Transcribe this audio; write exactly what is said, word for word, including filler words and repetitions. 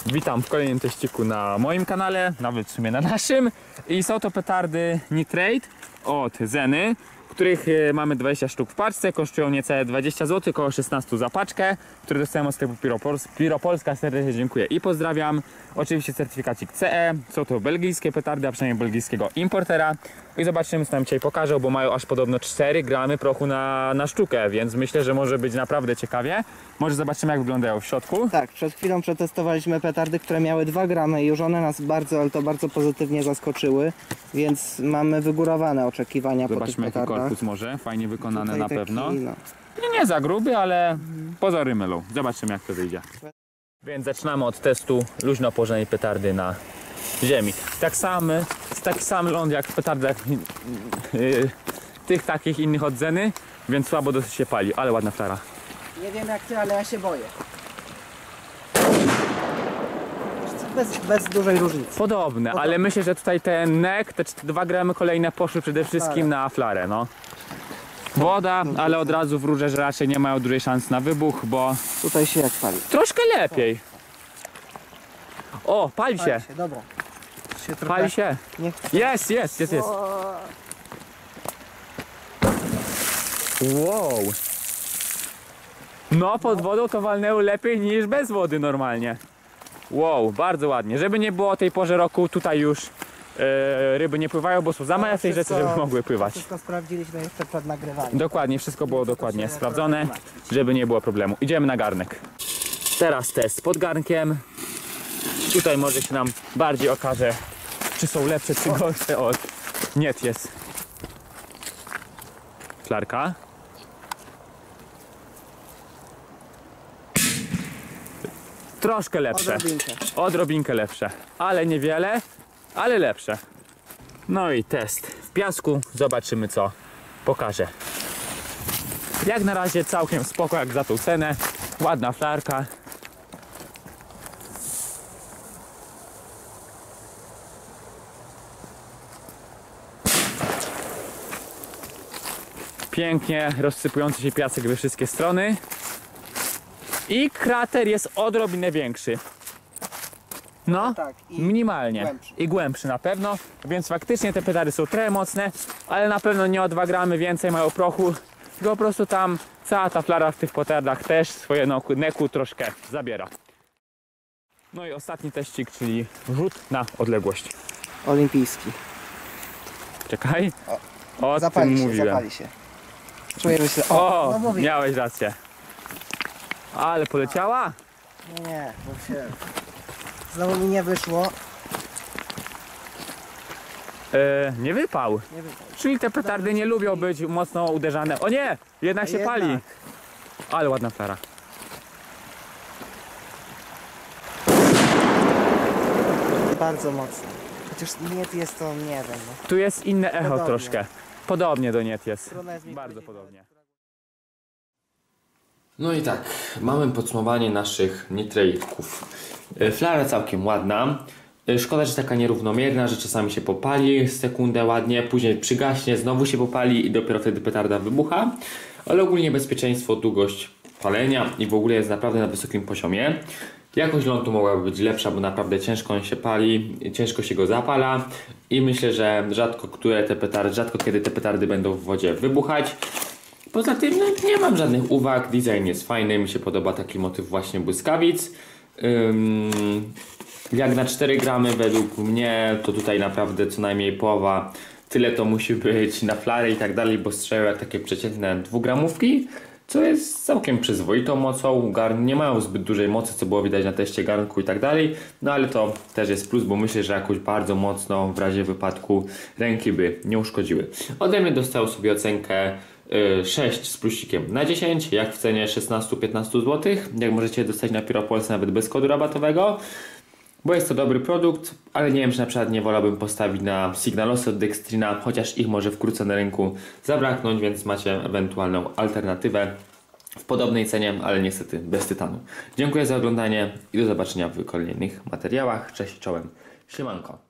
Witam w kolejnym teściku na moim kanale, nawet w sumie na naszym. I są to petardy Nitrate od Zeny, których mamy dwadzieścia sztuk w paczce, kosztują niecałe dwadzieścia złotych, około szesnaście za paczkę, które dostałem od sklepu Piropols Piropolska. Serdecznie dziękuję i pozdrawiam. Oczywiście certyfikacik C E, są to belgijskie petardy, a przynajmniej belgijskiego importera. I zobaczymy, co nam dzisiaj pokażą, bo mają aż podobno cztery gramy prochu na, na sztukę, więc myślę, że może być naprawdę ciekawie. Może zobaczymy, jak wyglądają w środku. Tak, przed chwilą przetestowaliśmy petardy, które miały dwa gramy i już one nas bardzo, ale to bardzo pozytywnie zaskoczyły, więc mamy wygórowane oczekiwania po tych Zobaczmy, jaki petardach. korpus może, fajnie wykonany Tutaj na taki, pewno. no. Nie, nie za gruby, ale pozory mylą. Zobaczymy, jak to wyjdzie. Więc zaczynamy od testu luźno położonej petardy na ziemi. Tak sam, taki sam ląd jak w petardach yy, tych takich innych od Zeny, więc słabo dosyć się pali, ale ładna flara. Nie wiem jak ty, ale ja się boję. Bez, bez dużej różnicy. Podobne, ale myślę, że tutaj ten nek, te dwa gramy kolejne poszły przede wszystkim na flarę, no. Woda, ale od razu wróżę, że raczej nie mają dużej szans na wybuch, bo Tutaj się jak pali. troszkę lepiej. O, pali się. Pali się, dobra. Się trochę... Pali się. Nie... Jest, jest, jest, jest. Wow. No, pod wodą to walnęło lepiej niż bez wody normalnie. Wow, bardzo ładnie. Żeby nie było o tej porze roku, tutaj już e, ryby nie pływają, bo są za małe w tej rzeczy, żeby mogły pływać. Wszystko sprawdziliśmy jeszcze przed nagrywaniem. Dokładnie, wszystko było dokładnie sprawdzone, żeby nie było problemu. Idziemy na garnek. Teraz test pod garnkiem. Tutaj może się nam bardziej okaże, czy są lepsze, czy gorsze od niet jest. Flarka. Troszkę lepsze. Odrobinkę. Odrobinkę lepsze. Ale niewiele, ale lepsze. No i test w piasku. Zobaczymy, co pokaże. Jak na razie całkiem spoko, jak za tą cenę. Ładna flarka. Pięknie rozsypujący się piasek we wszystkie strony. I krater jest odrobinę większy. No, tak, i minimalnie. głębszy. I głębszy na pewno. Więc faktycznie te petary są trochę mocne, ale na pewno nie o dwa gramy więcej mają prochu. Tylko po prostu tam cała ta flara w tych petardach też swoje neku, neku troszkę zabiera. No i ostatni teścik, czyli rzut na odległość. Olimpijski. Czekaj. O Zapali tym się, mówiłem. zapali się. Czuję, że się... O, no mówię. miałeś rację. Ale poleciała? Nie, nie, bo się... Znowu mi nie wyszło. E, nie wypał. Nie wyszło. Czyli te petardy nie lubią być mocno uderzane. O nie! Jednak się Jednak. pali. Ale ładna flara. Bardzo mocno. Chociaż niet jest to, nie wiem. No. Tu jest inne echo Podobnie. troszkę. Podobnie do niet jest. Trudno jest mi Bardzo powiedzieć. podobnie. No i tak, mamy podsumowanie naszych nitrate'ków. E, Flara całkiem ładna. E, Szkoda, że taka nierównomierna, że czasami się popali sekundę ładnie, później przygaśnie, znowu się popali i dopiero wtedy petarda wybucha. Ale ogólnie bezpieczeństwo, długość palenia i w ogóle jest naprawdę na wysokim poziomie. Jakość lądu mogłaby być lepsza, bo naprawdę ciężko on się pali, ciężko się go zapala i myślę, że rzadko które te petardy, rzadko kiedy te petardy będą w wodzie wybuchać. Poza tym no, nie mam żadnych uwag, design jest fajny, mi się podoba taki motyw właśnie błyskawic. Ym, jak na cztery gramy według mnie, to tutaj naprawdę co najmniej połowa, tyle to musi być na flarę i tak dalej, bo strzelają jak takie przeciętne dwugramówki, co jest całkiem przyzwoitą mocą. Garn nie mają zbyt dużej mocy, co było widać na teście garnku i tak dalej, no ale to też jest plus, bo myślę, że jakoś bardzo mocno w razie wypadku ręki by nie uszkodziły. Ode mnie dostał sobie ocenkę sześć z plusikiem na dziesięć, jak w cenie szesnaście do piętnastu złotych, jak możecie dostać na Piropolsce nawet bez kodu rabatowego, bo jest to dobry produkt, ale nie wiem, czy na przykład nie wolałbym postawić na Signalosy od Dextrina, chociaż ich może wkrótce na rynku zabraknąć, więc macie ewentualną alternatywę w podobnej cenie, ale niestety bez tytanu. Dziękuję za oglądanie i do zobaczenia w kolejnych materiałach. Cześć, czołem, siemanko.